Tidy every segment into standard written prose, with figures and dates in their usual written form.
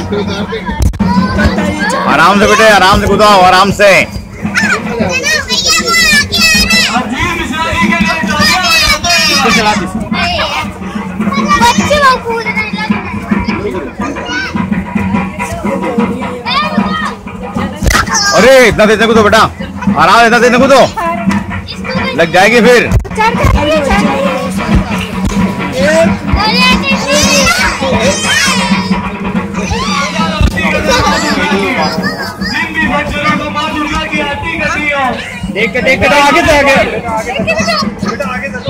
आराम से बेटे, आराम से कूदो, आराम से। अरे इतना तेज कूदो बेटा, आराम से, इतना तेज कूदो, लग जाएगी फिर। देख के आगे से आगे बेटा, आगे से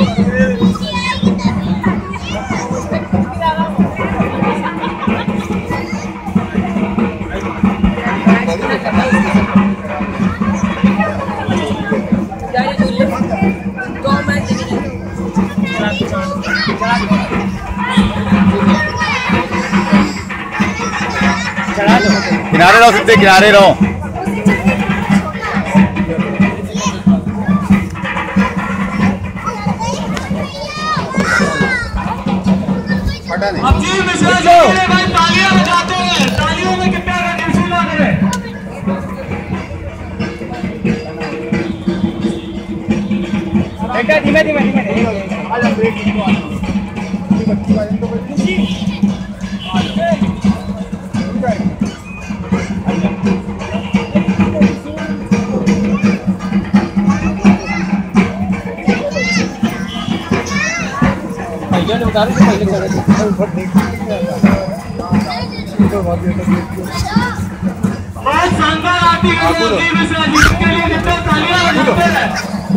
किनारे रहो, सीधे किनारे रहो। तालियां बजाते हैं, तालियों में कितना धीमे धीमे बहुत शानदार आरती के लिए कितने तालियां बजाते हैं।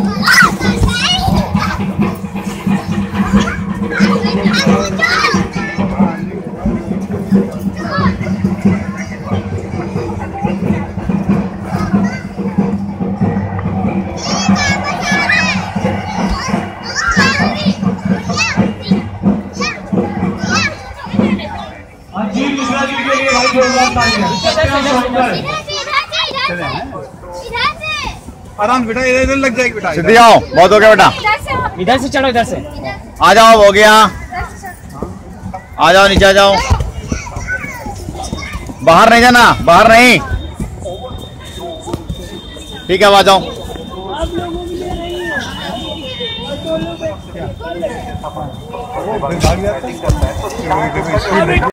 आराम बेटा, इधर लग जाएगी बेटा। सीधे आओ, बहुत हो गया बेटा। इधर से चढ़ो, इधर से आ जाओ, हो गया। आ जाओ, नीचे आ जाओ, बाहर नहीं जाना, बाहर नहीं। ठीक है, अब आ जाओ।